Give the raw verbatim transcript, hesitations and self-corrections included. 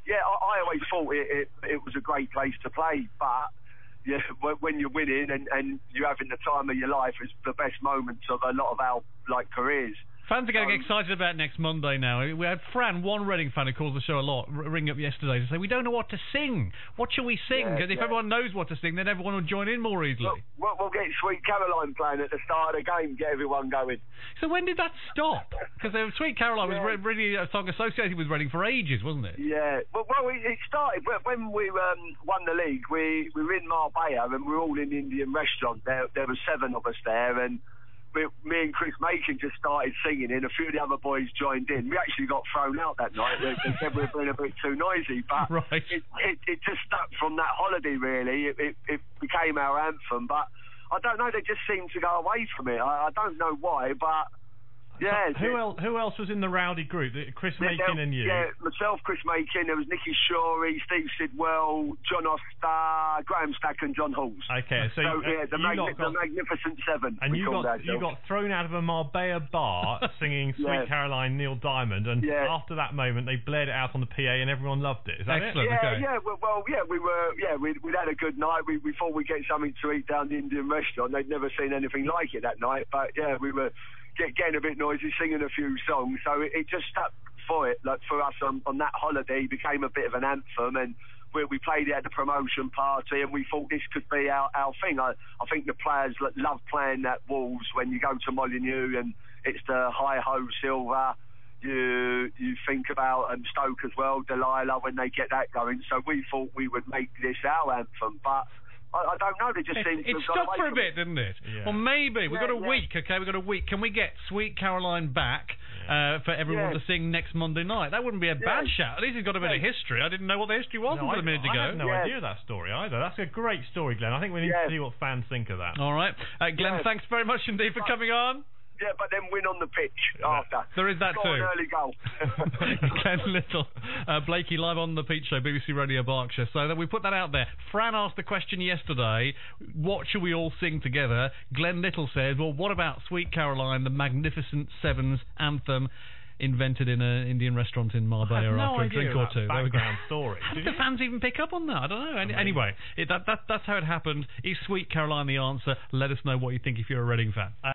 yeah, I, I always thought it, it, it was a great place to play, but yeah, when you're winning and, and you're having the time of your life, it's the best moments of a lot of our like careers. Fans are getting um, excited about next Monday now. We had Fran, one Reading fan who calls the show a lot, ring up yesterday to say, we don't know what to sing. What shall we sing? Because yeah, if yeah. everyone knows what to sing, then everyone will join in more easily. We'll, we'll get Sweet Caroline playing at the start of the game, get everyone going. So when did that stop? Because Sweet Caroline yeah. was really a song associated with Reading for ages, wasn't it? Yeah. Well, well it started when we um, won the league. We, we were in Marbella and we were all in the Indian restaurant. There, there were seven of us there, and We, me and Chris Macon just started singing and a few of the other boys joined in. We actually got thrown out that night. They, they said we were being a bit too noisy, but right. it, it, it just stuck from that holiday, really. It, it, it became our anthem, but I don't know, they just seemed to go away from it. I, I don't know why, but yeah. Who else? Who else was in the rowdy group? Chris Macon and you. Yeah, myself, Chris Macon. There was Nicky Shorey, Steve Sidwell, John Oster, Graham Stack, and John Halls. Okay, so, so you, yeah, the, magni got, the Magnificent Seven. And you got you got thrown out of a Marbella bar singing Sweet yeah. Caroline, Neil Diamond, and yeah. after that moment, they blared it out on the P A, and everyone loved it. Is that Excellent, it? Yeah, okay. yeah. Well, well, yeah, we were. Yeah, we we had a good night. We we thought we'd get something to eat down the Indian restaurant. They'd never seen anything like it that night, but yeah, we were Get, getting a bit noisy, singing a few songs, so it, it just stuck for it. Like for us on, on that holiday, it became a bit of an anthem, and we, we played it at the promotion party, and we thought this could be our, our thing. I, I think the players love playing that Wolves when you go to Molineux and it's the Hi Ho Silver. You you think about um, Stoke as well, Delilah, when they get that going. So we thought we would make this our anthem, but I, I don't know, they just seem to It stopped for a bit, it. didn't it? Yeah. Well, maybe. We've yeah, got a yeah. week, okay? We've got a week. Can we get Sweet Caroline back yeah. uh, for everyone yeah. to sing next Monday night? That wouldn't be a bad yeah. shout. At least it's got a bit yeah. of history. I didn't know what the history was no, until I, a minute I ago. had no yeah. idea of that story either. That's a great story, Glenn. I think we need yeah. to see what fans think of that. All right. Uh, Glenn, yeah. thanks very much indeed for coming on. Yeah, but then win on the pitch after. There is that Score too. An early goal. Glenn Little, uh, Blakey live on the Peach Show, B B C Radio Berkshire. So that we put that out there. Fran asked the question yesterday, what should we all sing together? Glenn Little says, well, what about Sweet Caroline, the Magnificent Seven's anthem, invented in an Indian restaurant in Marbella no after a drink or two. There we go. Story. How did the fans even pick up on that? I don't know. Any, anyway, it, that, that, that's how it happened. Is Sweet Caroline the answer? Let us know what you think if you're a Reading fan. Uh,